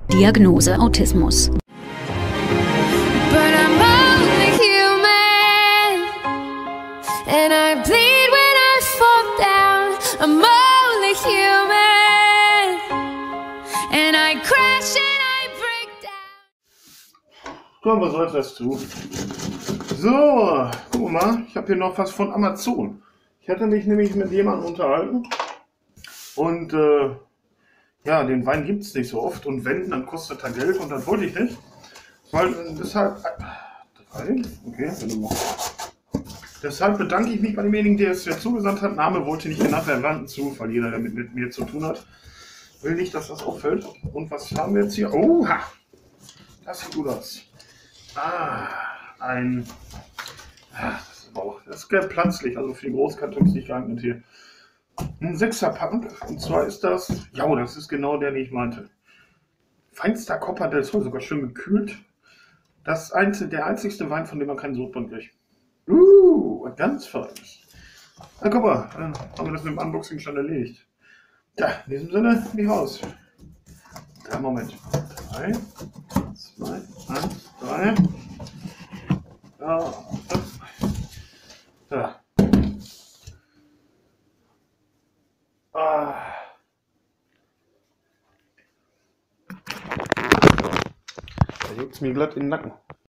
Diagnose Autismus. Komm, was soll das zu? So, guck mal, ich habe hier noch was von Amazon. Ich hatte mich nämlich mit jemandem unterhalten und ja, den Wein gibt es nicht so oft und wenn, dann kostet er Geld und das wollte ich nicht. Weil deshalb, okay, deshalb bedanke ich mich bei demjenigen, der es mir zugesandt hat. Name wollte nicht genannt werden, war ein Zufall, jeder, der mit mir zu tun hat. Will nicht, dass das auffällt. Und was haben wir jetzt hier? Oha! Das sieht gut aus. Das ist gelb pflanzlich, also für die Großkartons nicht geeignet hier. Ein 6er-Packen, und zwar ist das, ja, das ist genau der, den ich meinte. Feinster Copper del Sol, sogar schön gekühlt. Der einzigste Wein, von dem man keinen Sodbrennen kriegt. Ganz feines. Na, guck mal, dann haben wir das mit dem Unboxing schon erledigt. Ja, in diesem Sinne, nicht raus. Ja, Moment. 3, 2, 1, 3. Ja. Da juckt es mir glatt in den Nacken.